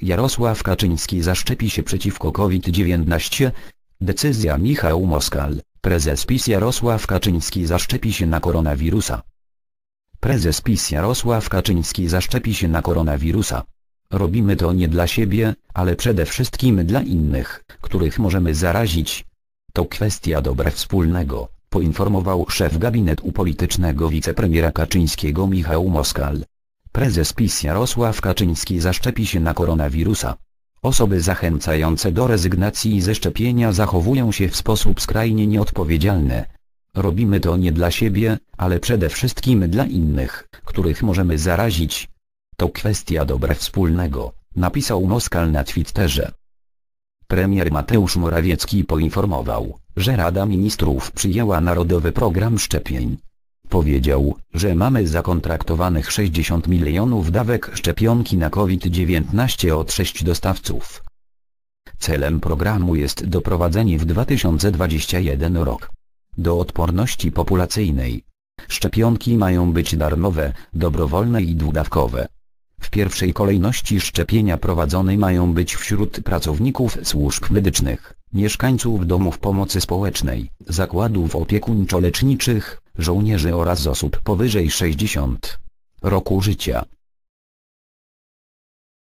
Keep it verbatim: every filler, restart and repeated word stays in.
Jarosław Kaczyński zaszczepi się przeciwko COVID dziewiętnaście. Decyzja. Michał Moskal. Prezes PiS Jarosław Kaczyński zaszczepi się na koronawirusa. Prezes PiS Jarosław Kaczyński zaszczepi się na koronawirusa. Robimy to nie dla siebie, ale przede wszystkim dla innych, których możemy zarazić. To kwestia dobra wspólnego, poinformował szef gabinetu politycznego wicepremiera Kaczyńskiego Michał Moskal. Prezes PiS Jarosław Kaczyński zaszczepi się na koronawirusa. Osoby zachęcające do rezygnacji ze szczepienia zachowują się w sposób skrajnie nieodpowiedzialny. Robimy to nie dla siebie, ale przede wszystkim dla innych, których możemy zarazić. To kwestia dobra wspólnego, napisał Moskal na Twitterze. Premier Mateusz Morawiecki poinformował, że Rada Ministrów przyjęła Narodowy Program Szczepień. Powiedział, że mamy zakontraktowanych sześćdziesiąt milionów dawek szczepionki na COVID dziewiętnaście od sześciu dostawców. Celem programu jest doprowadzenie w dwa tysiące dwudziestym pierwszym rok do odporności populacyjnej. Szczepionki mają być darmowe, dobrowolne i dwudawkowe. W pierwszej kolejności szczepienia prowadzone mają być wśród pracowników służb medycznych, mieszkańców domów pomocy społecznej, zakładów opiekuńczo-leczniczych, żołnierzy oraz osób powyżej sześćdziesiątego roku życia.